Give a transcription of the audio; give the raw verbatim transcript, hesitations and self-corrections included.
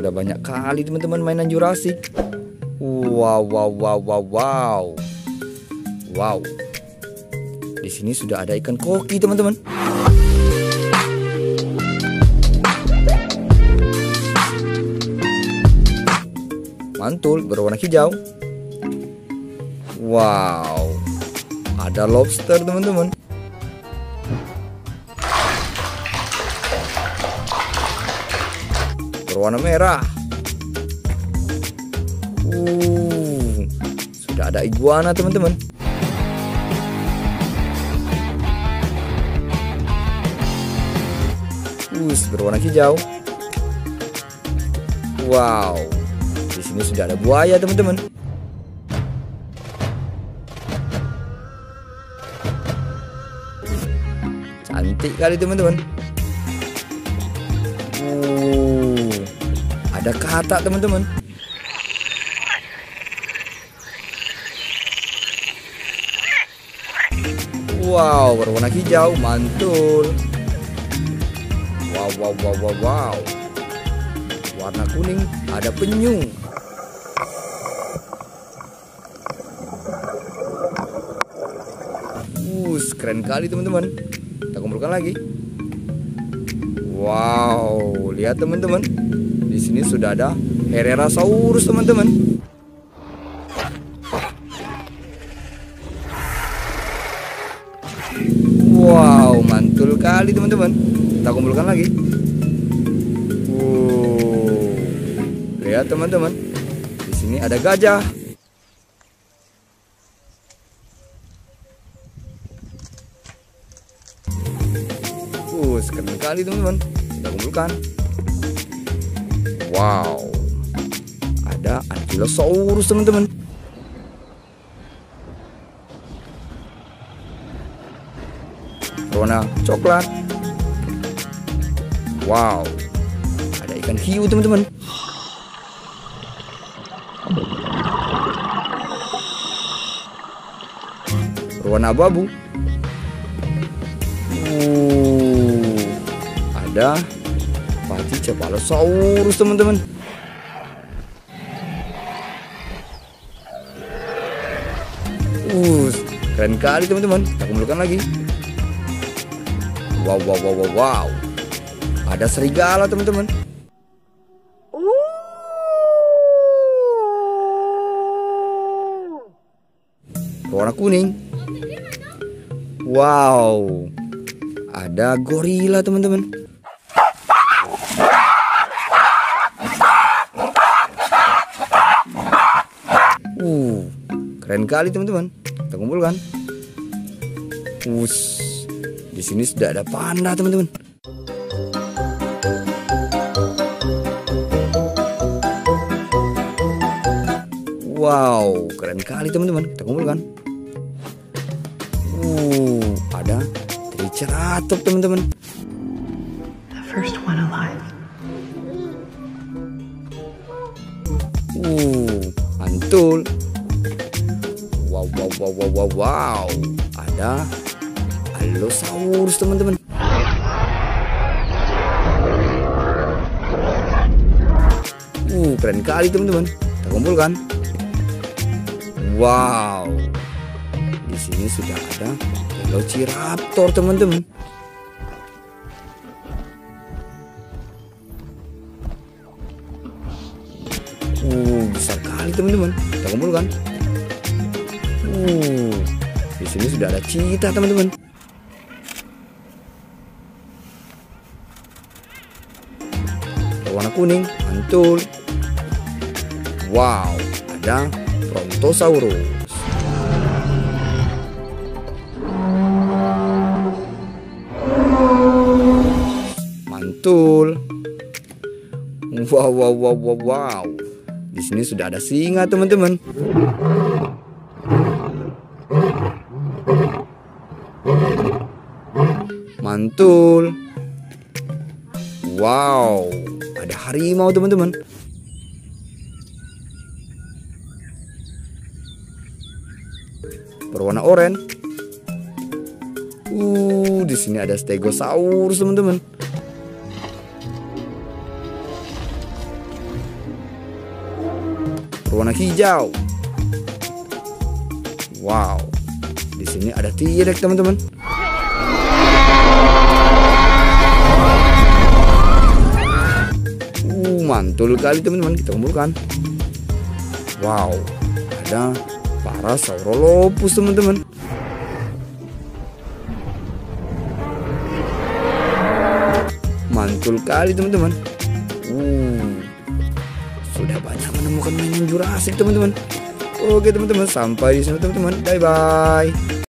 Sudah banyak kali teman-teman mainan Jurassic. Wow, wow, wow, wow, wow. Wow. Di sini sudah ada ikan koki teman-teman. Mantul berwarna hijau. Wow. Ada lobster teman-teman. Berwarna merah. Uh, sudah ada iguana teman-teman. Us berwarna hijau. Wow. Di sini sudah ada buaya teman-teman. Cantik kali teman-teman. Uh, ada katak teman-teman. Wow, berwarna hijau, mantul. Wow, wow, wow, wow, wow. Warna kuning, ada penyu. Us, keren kali teman-teman. Kita kumpulkan lagi. Wow, lihat teman-teman. Di sini sudah ada Herrerasaurus teman-teman. Wow, mantul kali teman-teman. Kita kumpulkan lagi. Wow, lihat teman-teman. Di sini ada gajah. Keren kali teman-teman. Kita kumpulkan. Wow, ada Ankylosaurus teman-teman. Warna coklat. Wow, ada ikan hiu teman-teman. Berwarna abu-abu. Ada Pachycephalosaurus teman-teman. Uh, keren kali teman-teman. Kita kumpulkan lagi. Wow, wow, wow, wow, wow. Ada serigala teman-teman. Warna kuning. Wow, ada gorila teman-teman. Uh, keren kali teman-teman. Kita kumpulkan. Us, di sini sudah ada panda teman-teman. Wow, keren kali teman-teman. Kita kumpulkan. Uh, ada Triceratops teman-teman. The first one alive. Uh, mantul. Wow, wow, wow, wow, wow, wow. Ada Allosaurus teman-teman. Uh, keren kali teman-teman. Kita kumpulkan. Wow. Di sini sudah ada Velociraptor teman-teman. Uh, besar kali teman-teman. Kita kumpulkan. Uh, di sini sudah ada cheetah teman-teman. Warna kuning, mantul. Wow, ada Brontosaurus. Mantul. Wow, wow, wow, wow, wow. Di sini sudah ada singa teman-teman. Mantul. Wow, ada harimau teman-teman. Berwarna oranye. Uh, di sini ada Stegosaurus teman-teman. berwarna hijau. Wow, di sini ada T-Rex teman-teman. Uh, mantul kali teman-teman, kita kumpulkan. Wow, ada Parasaurolophus teman-teman. Mantul kali teman-teman. Uh, sudah banyak menemukan mainan Jurassic teman-teman. Oke teman-teman, sampai di sini teman-teman. Bye bye.